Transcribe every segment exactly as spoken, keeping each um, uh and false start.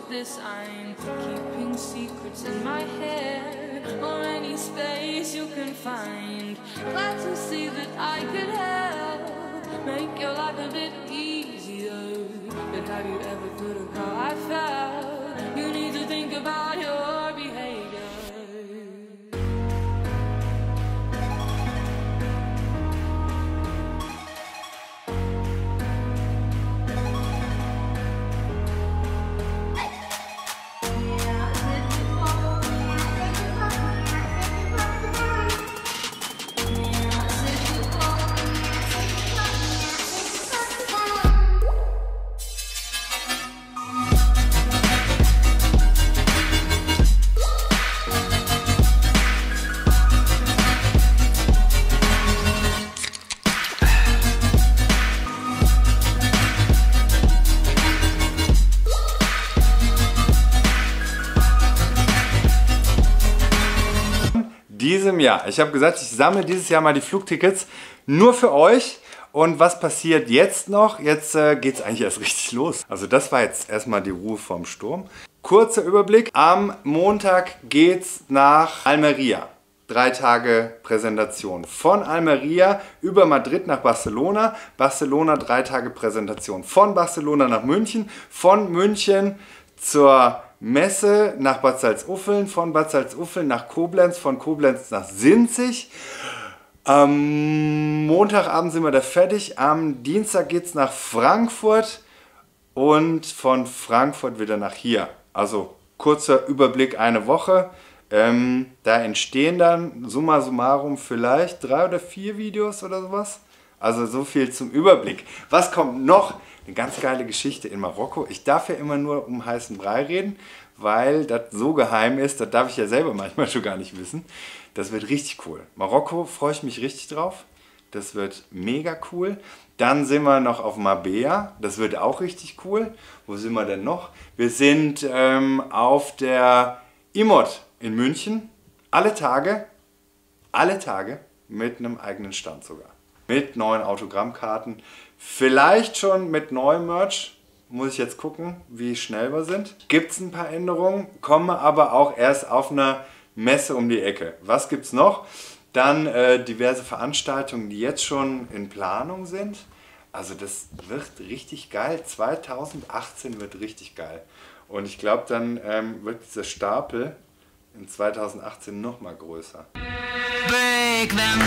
this I'm keeping secrets in my hair, or any space you can find. Glad to see that I could help make your life a bit easier. But have you ever thought of how I felt? You need to think about your behavior. Diesem Jahr. Ich habe gesagt, ich sammle dieses Jahr mal die Flugtickets nur für euch. Und was passiert jetzt noch? Jetzt äh, geht es eigentlich erst richtig los. Also das war jetzt erstmal die Ruhe vorm Sturm. Kurzer Überblick. Am Montag geht's nach Almeria. Drei Tage Präsentation. Von Almeria über Madrid nach Barcelona. Barcelona drei Tage Präsentation. Von Barcelona nach München. Von München zur Messe nach Bad Salzuffeln, von Bad Salzuffeln nach Koblenz, von Koblenz nach Sinzig. Am Montagabend sind wir da fertig, am Dienstag geht es nach Frankfurt und von Frankfurt wieder nach hier. Also kurzer Überblick, eine Woche. Ähm, da entstehen dann summa summarum vielleicht drei oder vier Videos oder sowas. Also so viel zum Überblick. Was kommt noch? Eine ganz geile Geschichte in Marokko. Ich darf ja immer nur um heißen Brei reden, weil das so geheim ist, das darf ich ja selber manchmal schon gar nicht wissen. Das wird richtig cool. Marokko freue ich mich richtig drauf. Das wird mega cool. Dann sind wir noch auf Marbella. Das wird auch richtig cool. Wo sind wir denn noch? Wir sind ähm, auf der I M O D in München. Alle Tage, alle Tage mit einem eigenen Stand sogar. Mit neuen Autogrammkarten. Vielleicht schon mit neuem Merch. Muss ich jetzt gucken, wie schnell wir sind. Gibt es ein paar Änderungen, kommen aber auch erst auf einer Messe um die Ecke. Was gibt es noch? Dann äh, diverse Veranstaltungen, die jetzt schon in Planung sind. Also das wird richtig geil. zweitausendachtzehn wird richtig geil. Und ich glaube, dann ähm, wird dieser Stapel in zweitausendachtzehn noch mal größer. Break them.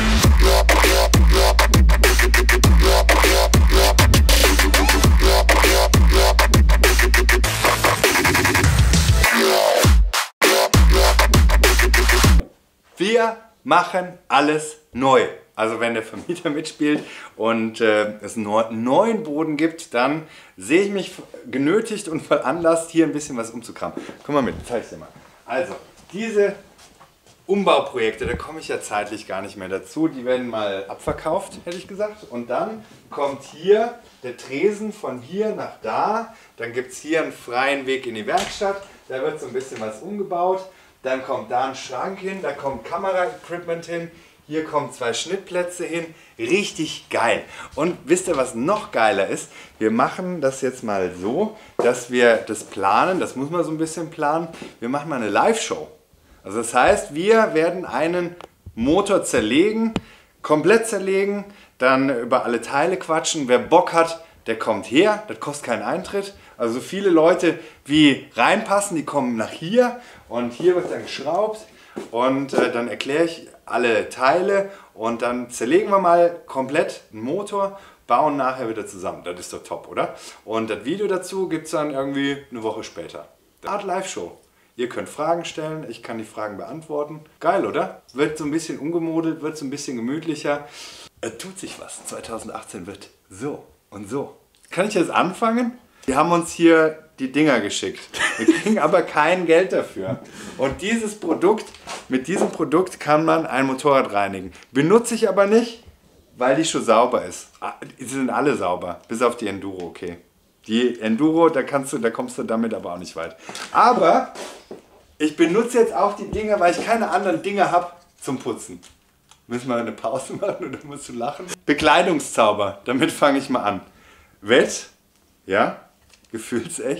Wir machen alles neu. Also wenn der Vermieter mitspielt und äh, es einen neuen Boden gibt, dann sehe ich mich genötigt und veranlasst, hier ein bisschen was umzukramen. Komm mal mit, zeig ich dir mal. Also, diese Umbauprojekte, da komme ich ja zeitlich gar nicht mehr dazu. Die werden mal abverkauft, hätte ich gesagt. Und dann kommt hier der Tresen von hier nach da. Dann gibt es hier einen freien Weg in die Werkstatt. Da wird so ein bisschen was umgebaut. Dann kommt da ein Schrank hin, da kommt Kamera-Equipment hin. Hier kommen zwei Schnittplätze hin. Richtig geil. Und wisst ihr, was noch geiler ist? Wir machen das jetzt mal so, dass wir das planen. Das muss man so ein bisschen planen. Wir machen mal eine Live-Show. Also das heißt, wir werden einen Motor zerlegen, komplett zerlegen, dann über alle Teile quatschen. Wer Bock hat, der kommt her, das kostet keinen Eintritt. Also so viele Leute wie reinpassen, die kommen nach hier und hier wird dann geschraubt und äh, dann erkläre ich alle Teile und dann zerlegen wir mal komplett einen Motor, bauen nachher wieder zusammen. Das ist doch top, oder? Und das Video dazu gibt es dann irgendwie eine Woche später. Art Live-Show. Ihr könnt Fragen stellen, ich kann die Fragen beantworten. Geil, oder? Wird so ein bisschen umgemodelt, wird so ein bisschen gemütlicher. Es tut sich was. zweitausendachtzehn wird so und so. Kann ich jetzt anfangen? Die haben uns hier die Dinger geschickt. Wir kriegen aber kein Geld dafür. Und dieses Produkt, mit diesem Produkt kann man ein Motorrad reinigen. Benutze ich aber nicht, weil die schon sauber ist. Die sind alle sauber, bis auf die Enduro, okay. Die Enduro, da, kannst du, da kommst du damit aber auch nicht weit. Aber ich benutze jetzt auch die Dinger, weil ich keine anderen Dinge habe zum Putzen. Müssen wir eine Pause machen oder musst du lachen? Bekleidungszauber, damit fange ich mal an. Wett, ja, gefühlsecht,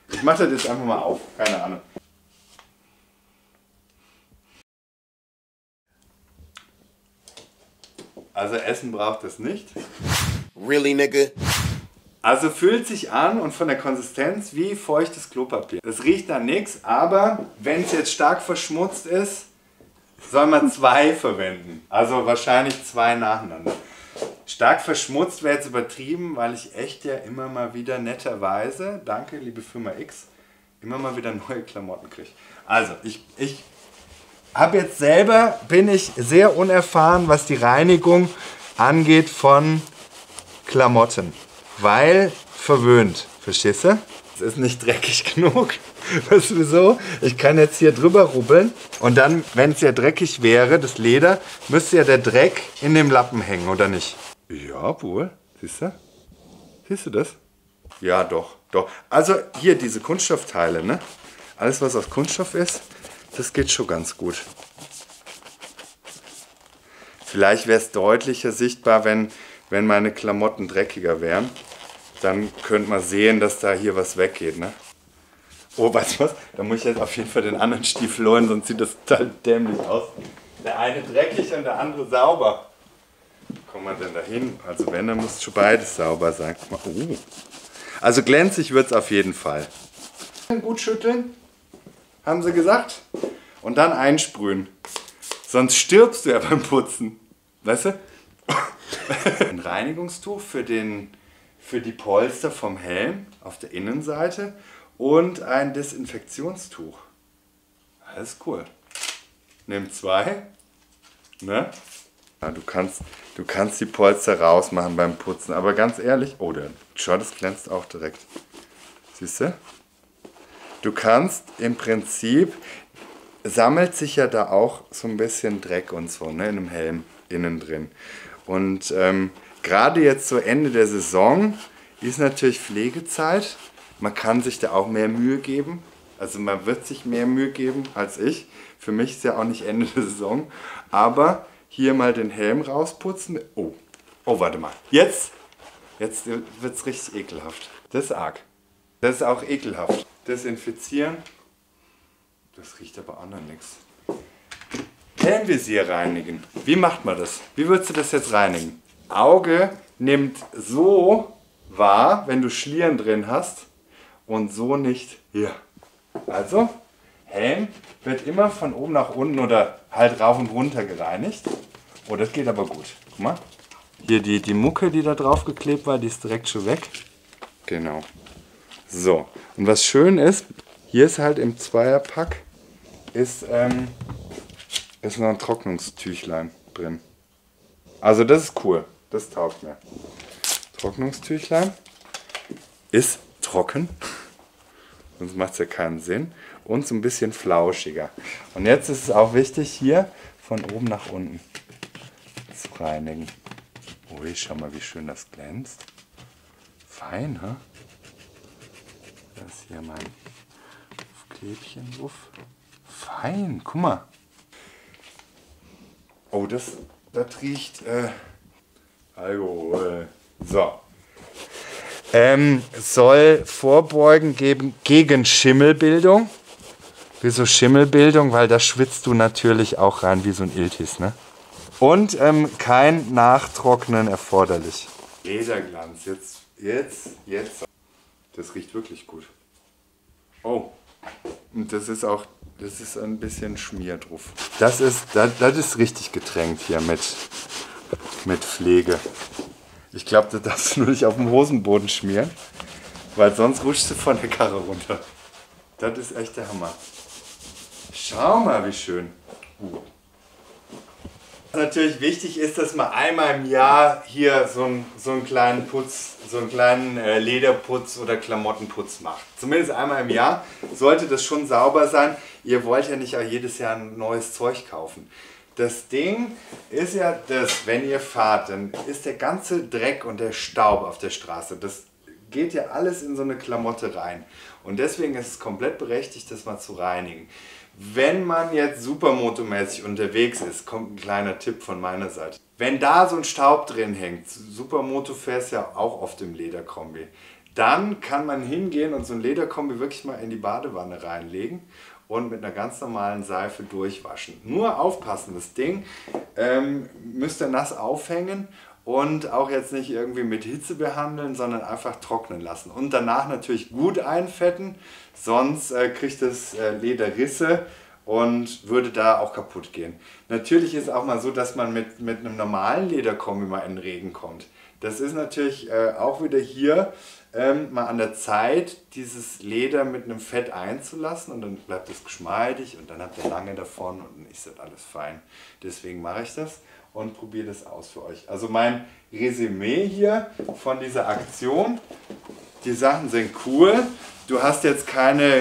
Ich mache das jetzt einfach mal auf, keine Ahnung. Also Essen braucht es nicht. Really, nigga? Also fühlt sich an und von der Konsistenz wie feuchtes Klopapier. Es riecht nach nichts, aber wenn es jetzt stark verschmutzt ist, soll man zwei verwenden. Also wahrscheinlich zwei nacheinander. Stark verschmutzt wäre jetzt übertrieben, weil ich echt ja immer mal wieder netterweise, danke liebe Firma X, immer mal wieder neue Klamotten kriege. Also ich, ich habe jetzt selber, bin ich sehr unerfahren, was die Reinigung angeht von Klamotten. Weil verwöhnt, verstehst du? Es ist nicht dreckig genug. Weißt du wieso? Ich kann jetzt hier drüber rubbeln und dann, wenn es ja dreckig wäre, das Leder, müsste ja der Dreck in dem Lappen hängen, oder nicht? Ja, wohl. Siehst du? Siehst du das? Ja, doch, doch. Also hier diese Kunststoffteile, ne? Alles, was aus Kunststoff ist, das geht schon ganz gut. Vielleicht wäre es deutlicher sichtbar, wenn, wenn meine Klamotten dreckiger wären. Dann könnte man sehen, dass da hier was weggeht, ne? Oh, weißt du was? Da muss ich jetzt auf jeden Fall den anderen Stiefel holen, sonst sieht das total dämlich aus. Der eine dreckig und der andere sauber. Wie kommt man denn da hin? Also wenn, dann muss schon beides sauber sein. Guck mal. Oh. Also glänzig wird es auf jeden Fall. Gut schütteln, haben sie gesagt. Und dann einsprühen. Sonst stirbst du ja beim Putzen. Weißt du? Ein Reinigungstuch für, den, für die Polster vom Helm auf der Innenseite und ein Desinfektionstuch. Alles cool. Nimm zwei. Ne? Ja, du, kannst, du kannst die Polster rausmachen beim Putzen, aber ganz ehrlich, oh, der, schau, das glänzt auch direkt. Siehst du? Du kannst im Prinzip, sammelt sich ja da auch so ein bisschen Dreck und so, ne, in dem Helm innen drin. Und ähm, gerade jetzt so Ende der Saison ist natürlich Pflegezeit. Man kann sich da auch mehr Mühe geben. Also man wird sich mehr Mühe geben als ich. Für mich ist ja auch nicht Ende der Saison. Aber hier mal den Helm rausputzen. Oh, oh warte mal. Jetzt, jetzt wird es richtig ekelhaft. Das ist arg. Das ist auch ekelhaft. Desinfizieren. Das riecht aber auch noch nichts. Helmvisier reinigen. Wie macht man das? Wie würdest du das jetzt reinigen? Auge nimmt so wahr, wenn du Schlieren drin hast und so nicht hier. Also, Helm wird immer von oben nach unten oder halt rauf und runter gereinigt. Oh, das geht aber gut. Guck mal. Hier die, die Mucke, die da drauf geklebt war, die ist direkt schon weg. Genau. So, und was schön ist, hier ist halt im Zweierpack ist, ähm, ist noch ein Trocknungstüchlein drin. Also das ist cool, das taugt mir. Trocknungstüchlein ist trocken, sonst macht es ja keinen Sinn. Und so ein bisschen flauschiger. Und jetzt ist es auch wichtig, hier von oben nach unten zu reinigen. Ui, schau mal, wie schön das glänzt. Fein, ha? Das ist hier mein Klebchen. Uff. Fein, guck mal. Oh, das, das riecht äh, Alkohol. So. Ähm, soll Vorbeugen geben gegen Schimmelbildung. Wieso Schimmelbildung? Weil da schwitzt du natürlich auch rein wie so ein Iltis, ne? Und ähm, kein Nachtrocknen erforderlich. Lederglanz, jetzt, jetzt, jetzt. Das riecht wirklich gut. Oh, und das ist auch, das ist ein bisschen Schmier drauf. Das ist, das, das ist richtig getränkt hier mit, mit Pflege. Ich glaube, das darfst du nur nicht auf dem Hosenboden schmieren, weil sonst rutschst du von der Karre runter. Das ist echt der Hammer. Schau mal, wie schön. Uh. Was natürlich wichtig ist, dass man einmal im Jahr hier so einen, so einen kleinen Putz, so einen kleinen äh, Lederputz oder Klamottenputz macht. Zumindest einmal im Jahr sollte das schon sauber sein. Ihr wollt ja nicht auch jedes Jahr ein neues Zeug kaufen. Das Ding ist ja, dass wenn ihr fahrt, dann ist der ganze Dreck und der Staub auf der Straße, das geht ja alles in so eine Klamotte rein. Und deswegen ist es komplett berechtigt, das mal zu reinigen. Wenn man jetzt supermotomäßig unterwegs ist, kommt ein kleiner Tipp von meiner Seite. Wenn da so ein Staub drin hängt, Supermoto fährst ja auch oft im Lederkombi, dann kann man hingehen und so ein Lederkombi wirklich mal in die Badewanne reinlegen und mit einer ganz normalen Seife durchwaschen. Nur aufpassen, das Ding ähm, müsst ihr nass aufhängen und auch jetzt nicht irgendwie mit Hitze behandeln, sondern einfach trocknen lassen. Und danach natürlich gut einfetten, sonst äh, kriegt das äh, Leder Risse und würde da auch kaputt gehen. Natürlich ist es auch mal so, dass man mit, mit einem normalen Lederkombi mal in den Regen kommt. Das ist natürlich äh, auch wieder hier ähm, mal an der Zeit, dieses Leder mit einem Fett einzulassen und dann bleibt es geschmeidig und dann habt ihr lange davon und ist das alles fein. Deswegen mache ich das und probiere das aus für euch. Also mein Resümee hier von dieser Aktion, die Sachen sind cool. Du hast jetzt keine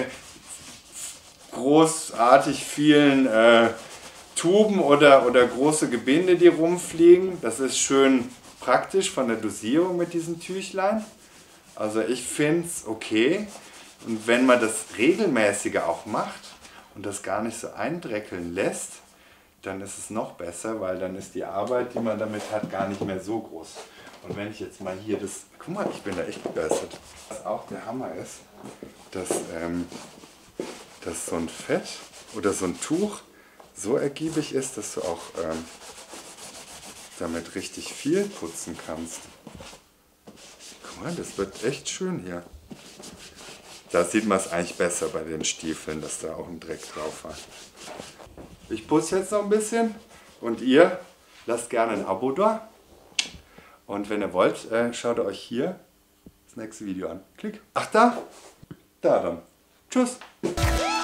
großartig vielen äh, Tuben oder, oder große Gebinde, die rumfliegen. Das ist schön praktisch von der Dosierung mit diesen Tüchlein. Also ich finde es okay. Und wenn man das regelmäßiger auch macht und das gar nicht so eindreckeln lässt, dann ist es noch besser, weil dann ist die Arbeit, die man damit hat, gar nicht mehr so groß. Und wenn ich jetzt mal hier das... Guck mal, ich bin da echt begeistert. Was auch der Hammer ist, dass, ähm, dass so ein Fett oder so ein Tuch so ergiebig ist, dass du auch ähm, damit richtig viel putzen kannst. Guck mal, das wird echt schön hier. Da sieht man es eigentlich besser bei den Stiefeln, dass da auch ein Dreck drauf war. Ich putze jetzt noch ein bisschen und ihr lasst gerne ein Abo da. Und wenn ihr wollt, äh, schaut euch hier das nächste Video an. Klick. Ach da, da dann. Tschüss.